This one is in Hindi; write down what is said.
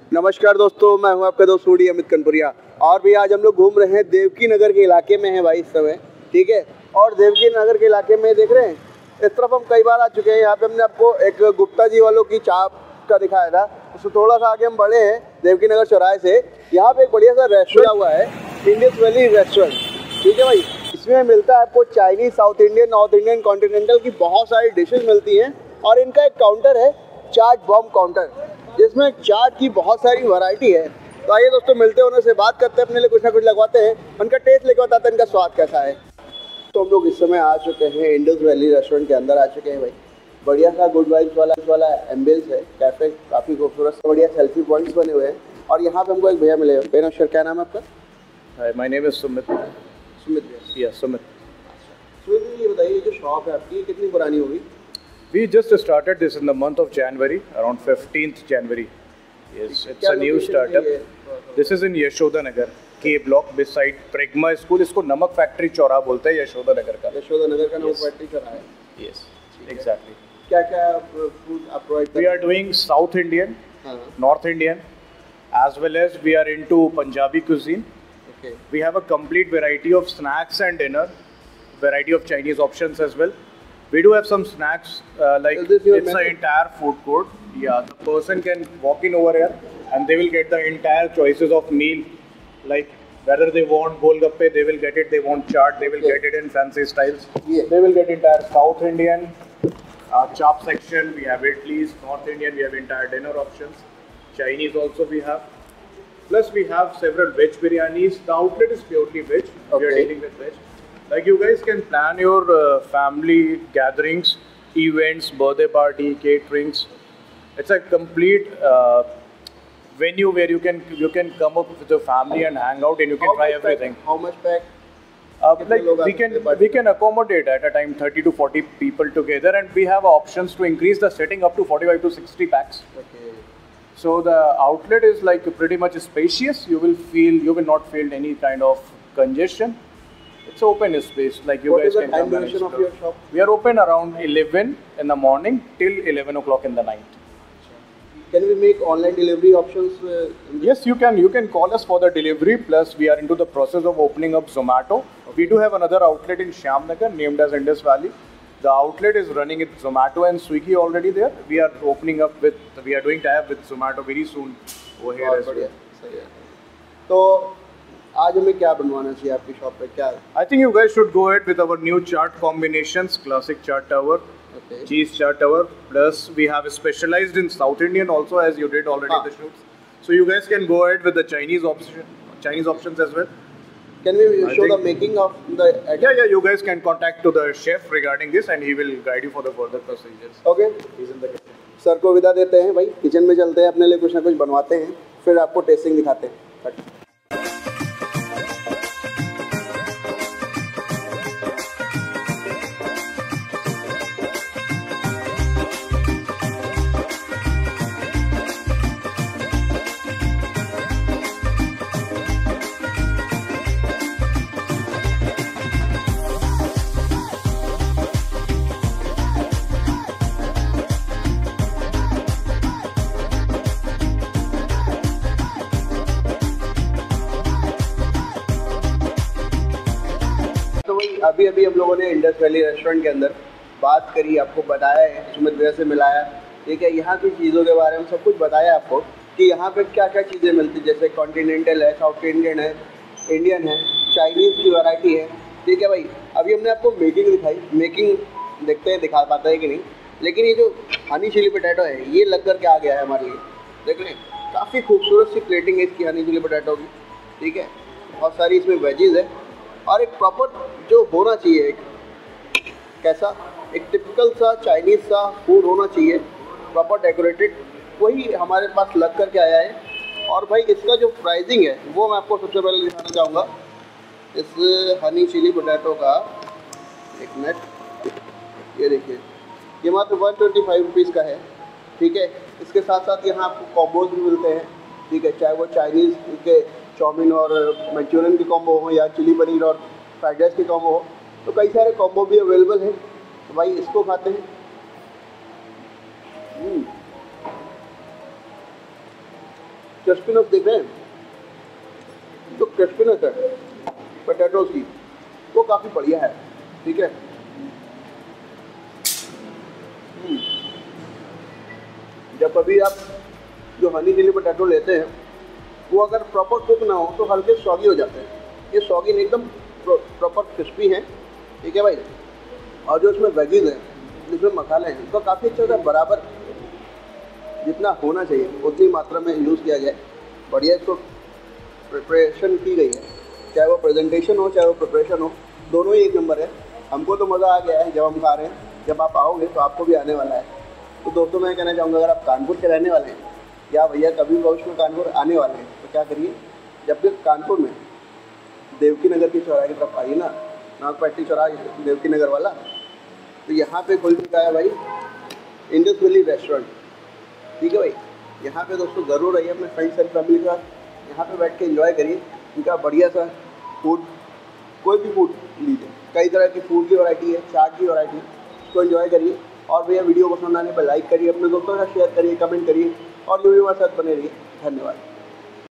नमस्कार दोस्तों, मैं हूं आपका दोस्त सूडी अमित कनपुरिया। और भी आज हम लोग घूम रहे हैं देवकी नगर के इलाके में हैं भाई इस समय, ठीक है। और देवकी नगर के इलाके में देख रहे हैं, इस तरफ हम कई बार आ चुके हैं। यहाँ पे हमने आपको एक गुप्ता जी वालों की चाप का दिखाया था, उससे थोड़ा सा आगे हम बढ़े हैं देवकी नगर चौराहे से। यहाँ पे एक बढ़िया सा रेस्टोरेंट हुआ है, इंडस वैली रेस्टोरेंट, ठीक है भाई। इसमें मिलता है आपको Chinese, South Indian, North Indian, continental की बहुत सारी डिशेज मिलती हैं। और इनका एक काउंटर है, चाट बॉम्ब काउंटर, जिसमें चाट की बहुत सारी वैरायटी है। तो आइए दोस्तों, मिलते हैं, उनसे बात करते हैं, अपने लिए कुछ ना कुछ लगवाते हैं, उनका टेस्ट लेके बताते हैं इनका स्वाद कैसा है। तो हम लोग इस समय आ चुके हैं इंडस वैली रेस्टोरेंट के अंदर आ चुके हैं भाई। बढ़िया सा गुड वाइब्स वाला एम्बियंस है, कैफे काफ़ी खूबसूरत, बढ़िया सेल्फी पॉइंट्स बने हुए हैं। और यहाँ पे हमको एक भैया मिले। भैया नमस्कार, क्या नाम है आपका? Hi, my name is Sumit. Sumit भैया? सुमित। सुमित भैया, ये बताइए, जो शॉप है आपकी कितनी पुरानी होगी? We just started this in the month of January, around 15th January. Yes, it's a new startup. This is in Yashoda Nagar, K block beside Pragma School. इसको नमक फैक्ट्री चौराहा बोलते हैं, यशोदा नगर का। यशोदा नगर का नमक फैक्ट्री चौराहा है। Yes, exactly. क्या फूड आप प्रोवाइड करते हैं? We are doing South Indian, North Indian, as well as we are into Punjabi cuisine. Okay. We have a complete variety of snacks and dinner, variety of Chinese options as well. We do have some snacks, like it's an entire food court. Yeah, the person can walk in over here and they will get the entire choices of meal. Like whether they want golgappe, they will get it. They want chaat, they will get it in fancy styles. Yeah. They will get entire South Indian, chop section. We have idlis. North Indian, we have entire dinner options. Chinese also we have. Plus we have several veg biryanis. The outlet is purely veg. Okay. We are dealing with veg. Like you guys can plan your family gatherings, events, birthday party, caterings. It's a complete venue where you can come up with your family and hang out, and you can try everything. How much pack? Like we can accommodate at a time 30 to 40 people together, and we have options to increase the setting up to 45 to 60 packs. Okay. So the outlet is like pretty much spacious. You will not feel any kind of congestion. It's open space, like you guys can come. What is the time duration of your shop? We are open around 11 in the morning till 11 o'clock in the night. Can we make online delivery options? Yes, you can. You can call us for the delivery. Plus, we are into the process of opening up Zomato. We do have another outlet in Shyamnagar named as Indus Valley. The outlet is running with Zomato and Swiggy already there. We are opening up we are doing tie-up with Zomato very soon over here as well. सही है। तो आज हमें क्या बनवाना चाहिए आपकी शॉप पे? क्या? I think you guys should go ahead with our new chart combinations, classic chart tower, Okay. cheese chart tower. Plus we have specialized in South Indian also, as you did already the shoots. So you guys can go ahead with the Chinese options as well. Can we show the making of the? Yeah. You guys can contact to the chef regarding this, and he will guide you for the further procedures. Okay. He's in the kitchen. Sir को विदा देते हैं भाई, किचन में चलते हैं, अपने लिए कुछ ना कुछ बनवाते हैं, फिर आपको टेस्टिंग दिखाते हैं। अभी हम लोगों ने इंडस वैली रेस्टोरेंट के अंदर बात करी, आपको बताया है, सुमित भैया से मिलाया, ठीक है। यहाँ की चीज़ों के बारे में सब कुछ बताया आपको कि यहाँ पे क्या क्या चीज़ें मिलती, जैसे कॉन्टिनेंटल है, साउथ इंडियन है, इंडियन है, चाइनीज़ की वैरायटी है, ठीक है भाई। अभी हमने आपको मेकिंग दिखाई, मेकिंग देखते हैं दिखा पाता है कि नहीं। लेकिन ये जो हनी चिली पोटैटो है, ये लग कर के आ गया है हमारे लिए, देख लें, काफ़ी खूबसूरत सी प्लेटिंग है इसकी हनी चिली पोटैटो की, ठीक है। बहुत सारी इसमें वेजीज है और एक प्रॉपर जो होना चाहिए, एक कैसा एक टिपिकल सा चाइनीज़ सा फूड होना चाहिए, प्रॉपर डेकोरेटेड, वही हमारे पास लग कर के आया है। और भाई इसका जो प्राइसिंग है वो मैं आपको सबसे पहले दिखाना चाहूँगा। इस हनी चिली पोटैटो का, एक मिनट, ये देखिए, ये मात्र 125 रुपीज़ का है, ठीक है। इसके साथ साथ यहाँ आपको कॉम्बोज भी मिलते हैं, ठीक है, चाहे वो चाइनीज़ के चाउमीन और मंचूरियन की कॉम्बो हो या चिली पनीर और फ्राइड राइस की कॉम्बो हो, तो कई सारे कॉम्बो भी अवेलेबल हैं। तो भाई इसको खाते हैं। क्रिस्पीनेस देख रहे हैं, तो क्रिस्पीनेस है पोटैटोज की वो काफ़ी बढ़िया है। ठीक है, जब कभी आप जो हनी चिली पोटैटो लेते हैं वो अगर प्रॉपर कुक ना हो तो हल्के सॉगी हो जाते हैं। ये सॉगी नहीं, एकदम प्रॉपर क्रिस्पी है। ठीक है भाई, और जो इसमें वेजीज हैं, जिसमें मसाले हैं, तो काफ़ी अच्छा था, बराबर जितना होना चाहिए उतनी मात्रा में यूज़ किया गया है। बढ़िया इसको प्रिपरेशन की गई है, चाहे वो प्रेजेंटेशन हो चाहे वो प्रिपरेशन हो, दोनों ही एक नंबर है। हमको तो मज़ा आ गया है जब हम खा रहे हैं, जब आप आओगे तो आपको भी आने वाला है। तो दोस्तों मैं कहना चाहूँगा, अगर आप कानपुर के रहने वाले हैं या भैया कभी भविष्य में कानपुर आने वाले हैं तो क्या करिए, जब भी कानपुर में देवकी नगर की चौराहे की तरफ आइए ना, नागपट्टी चौराहा देवकी नगर वाला, तो यहाँ पे खुल चुका है भाई इंडस वैली रेस्टोरेंट। ठीक है भाई, यहाँ पे दोस्तों ज़रूर आइए अपने फ्रेंड्स एंड फैमिली के साथ, यहाँ पे बैठ के एंजॉय करिए उनका बढ़िया सा फूड, कोई भी फूड लीजिए, कई तरह की फूड की वैरायटी है, चाट की वैरायटी है, उसको एंजॉय करिए। और भैया वीडियो पसंद आने पर लाइक करिए, अपने दोस्तों के साथ शेयर करिए, कमेंट करिए और यूँ भी हमारे साथ बने रहिए। धन्यवाद।